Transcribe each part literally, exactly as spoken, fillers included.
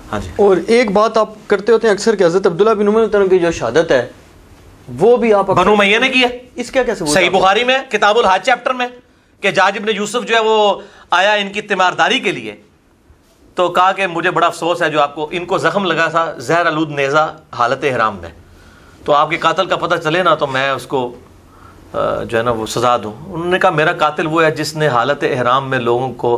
ہاں جی. اور ایک بات آپ کرتے ہوتے ہیں اکثر کہ حضرت عبداللہ بن عمر کی جو شہادت ہے وہ بھی آپ بنو امیہ نے کی ہے. اس کا کیا ثبوت؟ صحیح بخاری میں کتاب الحج چیپٹر میں کہ حجاج بن یوسف جو ہے وہ آیا ان کی تیمارداری کے لیے تو کہا کہ مجھے بڑا افسوس ہے جو آپ کو ان کو زخم لگا تھا زہر آلود نیزہ حالت احرام میں, تو آپ کے قاتل کا پتہ چلے نا تو میں اس کو جو ہے نا وہ سزا دوں. انہوں نے کہا میرا قاتل وہ ہے جس نے حالت احرام میں لوگوں کو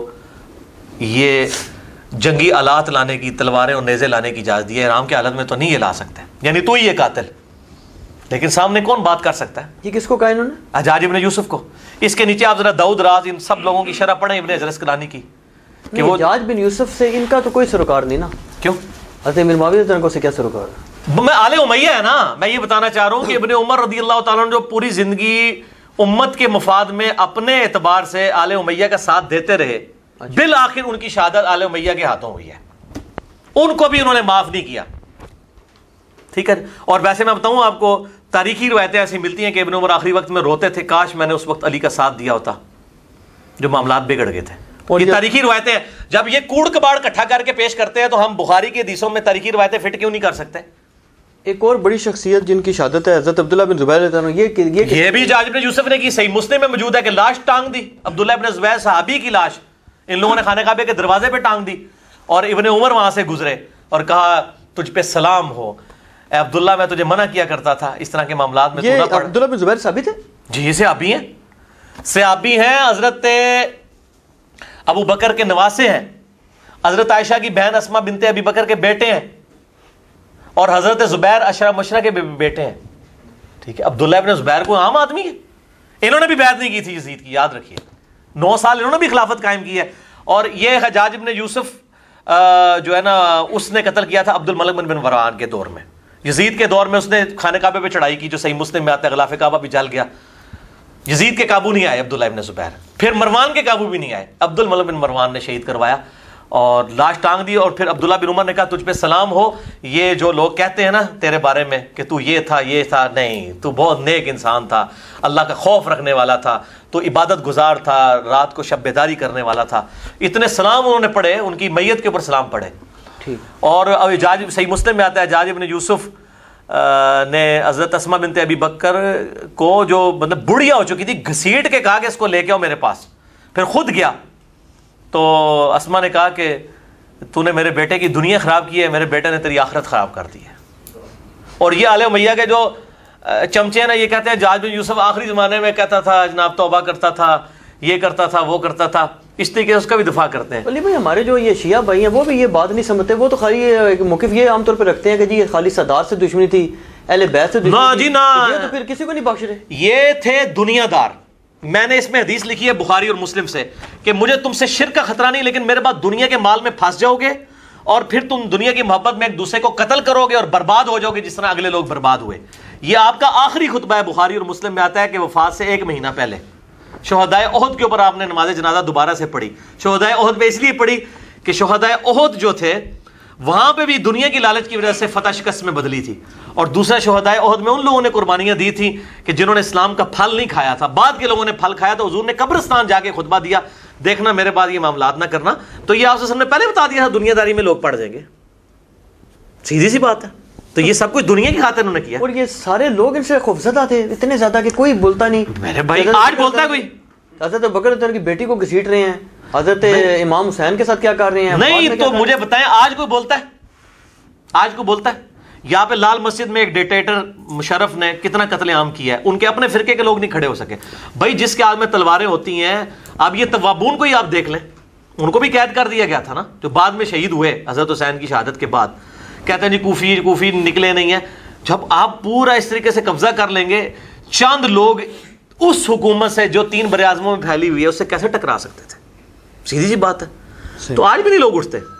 یہ جنگی آلات لانے کی, تلواریں اور نیزے لانے کی اجازت دی ہے, احرام کی حالت میں تو نہیں یہ لا سکتے, یعنی تو ہی یہ قاتل. لیکن سامنے کون بات کر سکتا ہے؟ یہ کس کو کہا انہوں نے؟ حجاج ابن یوسف کو. اس کے نیچے آپ ذرا داؤد راز ان سب لوگوں کی شرح پڑھیں ابن حجر اسقلانی کی کہ وہ حجاج بن یوسف سے ان کا تو کوئی سروکار نہیں نا. کیوں؟ حضرت امیر معاویہ رضی اللہ عنہ سے کیا سروکار ہے؟ میں آل امیہ ہے نا, میں یہ بتانا چاہ رہا ہوں کہ ابن عمر رضی اللہ تعالیٰ عنہ جو پوری زندگی امت کے مفاد میں اپنے اعتبار سے آل امیہ کا ساتھ دیتے رہے, بالآخر ان کی شہادت آل امیہ کے ہاتھوں ہوئی ہے, ان کو بھی انہوں نے معاف نہیں کیا. ٹھیک ہے. اور ویسے میں بتاؤں آپ کو تاریخی روایتیں ایسی ملتی ہیں کہ ابن عمر آخری وقت میں روتے تھے کاش میں نے اس وقت علی کا ساتھ دیا ہوتا جو معاملات بگڑ گئے تھے. اور یہ تاریخی روایتیں ہیں, جب یہ کوڑ کباڑ اکٹھا کر کے پیش کرتے ہیں تو ہم بخاری کی حدیثوں میں تاریخی روایتیں فٹ کیوں نہیں کر سکتے؟ ایک اور بڑی شخصیت جن کی شہادت ہے حضرت عبداللہ بن زبیر رضی اللہ عنہ, یہ یہ یہ بھی حجاج بن یوسف نے کی. صحیح مسلم میں موجود ہے کہ لاش ٹانگ دی, عبداللہ بن زبیر صحابی کی لاش ان لوگوں نے خانہ کعبہ کے دروازے پہ ٹانگ دی اور ابن عمر وہاں سے گزرے اور کہا تجھ پہ سلام ہو اے عبداللہ, میں تجھے منع کیا کرتا تھا اس طرح کے معاملات میں. یہ عبداللہ بن زبیر صحابی تھے؟ جی صحابی ہیں, صحابی ہیں. حضرت ابو بکر کے نواسے ہیں, حضرت عائشہ کی بہن اسما بنت ابی بکر کے بیٹے ہیں, اور حضرت زبیر عشرہ مشرہ کے بیٹے ہیں. ٹھیک ہے. عبداللہ ابن زبیر کو عام آدمی ہے, انہوں نے بھی بیعت نہیں کی تھی یزید کی, یاد رکھیے. نو سال انہوں نے بھی خلافت قائم کی ہے. اور یہ حجاج ابن یوسف جو ہے نا اس نے قتل کیا تھا عبد الملک بن بن مروان کے دور میں. یزید کے دور میں اس نے خانہ کعبہ پہ چڑھائی کی جو صحیح مسلم میں آتا ہے, غلاف کعبہ بھی جل گیا. یزید کے قابو نہیں آئے عبداللہ ابن زبیر, پھر مروان کے قابو بھی نہیں آئے, عبد الملک بن مروان نے شہید کروایا اور لاش ٹانگ دی. اور پھر عبداللہ بن عمر نے کہا تجھ پہ سلام ہو, یہ جو لوگ کہتے ہیں نا تیرے بارے میں کہ تو یہ تھا یہ تھا, نہیں, تو بہت نیک انسان تھا, اللہ کا خوف رکھنے والا تھا, تو عبادت گزار تھا, رات کو شب بیداری کرنے والا تھا. اتنے سلام انہوں نے پڑھے, ان کی میت کے اوپر سلام پڑھے. اور حجاج صحیح مسلم میں آتا ہے حجاج ابن یوسف نے حضرت اسما بنت ابی بکر کو جو مطلب بڑھیا ہو چکی تھی گھسیٹ کے کہا کہ اس کو لے کے آؤ میرے پاس, پھر خود گیا. تو اسما نے کہا کہ تو نے میرے بیٹے کی دنیا خراب کی ہے, میرے بیٹے نے تیری آخرت خراب کر دی ہے. اور یہ آل امیہ کے جو چمچے ہیں نا یہ کہتے ہیں حجاج بن یوسف آخری زمانے میں کہتا تھا جناب توبہ کرتا تھا, یہ کرتا تھا وہ کرتا تھا, اس طریقے سے اس کا بھی دفاع کرتے ہیں. علی بھائی ہمارے جو یہ شیعہ بھائی ہیں وہ بھی یہ بات نہیں سمجھتے, وہ تو خالی ایک موقف یہ عام طور پہ رکھتے ہیں کہ جی خالی سادات سے دشمنی تھی, اہل بیت سے دشمنی تھی, یہ تو پھر کسی کو نہیں بخش رہے. یہ تھے دنیا دار. میں نے اس میں حدیث لکھی ہے بخاری اور مسلم سے کہ مجھے تم سے شرک کا خطرہ نہیں, لیکن میرے بعد دنیا کے مال میں پھنس جاؤ گے اور پھر تم دنیا کی محبت میں ایک دوسرے کو قتل کرو گے اور برباد ہو جاؤ گے جس طرح اگلے لوگ برباد ہوئے. یہ آپ کا آخری خطبہ ہے, بخاری اور مسلم میں آتا ہے کہ وفات سے ایک مہینہ پہلے شہدائے احد کے اوپر آپ نے نماز جنازہ دوبارہ سے پڑھی. شہدائے احد پہ اس لیے پڑھی کہ شہدائے احد جو تھے وہاں پہ بھی دنیا کی لالچ کی وجہ سے فتح شکست میں بدلی تھی, اور دوسرا شہدائے احد میں ان لوگوں نے قربانیاں دی تھیں کہ جنہوں نے اسلام کا پھل نہیں کھایا تھا. بعد کے لوگوں نے پھل کھایا, تو حضور نے قبرستان جا کے خطبہ دیا, دیکھنا میرے بعد یہ معاملات نہ کرنا. تو یہ آپ سے نے پہلے بتا دیا تھا دنیا داری میں لوگ پڑ جائیں گے, سیدھی سی بات ہے. تو یہ سب کچھ دنیا کی خاطر انہوں نے کیا. اور یہ سارے لوگ ان سے خوفزدہ تھے اتنے زیادہ کہ کوئی بولتا نہیں. میرے بھائی آج بولتا ہے کوئی؟ حضرت بکر رضی اللہ عنہ کی بیٹی کو گھسیٹ رہے ہیں, حضرت امام حسین کے ساتھ کیا کر رہے ہیں. نہیں تو مجھے بتائیں آج کوئی بولتا ہے؟ آج کو بولتا ہے؟ یہاں پہ لال مسجد میں ایک ڈکٹیٹر مشرف نے کتنا قتل عام کیا ہے, ان کے اپنے فرقے کے لوگ نہیں کھڑے ہو سکے. بھائی جس کے ہاتھ میں تلواریں ہوتی ہیں, اب یہ توابون کو ہی آپ دیکھ لیں, ان کو بھی قید کر دیا گیا تھا نا جو بعد میں شہید ہوئے حضرت حسین کی شہادت کے بعد. کہتے ہیں جی کوفی کوفی نکلے نہیں ہیں. جب آپ پورا اس طریقے سے قبضہ کر لیں گے, چند لوگ اس حکومت سے جو تین بر اعظموں میں پھیلی ہوئی ہے اس سے کیسے ٹکرا سکتے تھے؟ سیدھی سی بات ہے. تو آج بھی نہیں لوگ اٹھتے.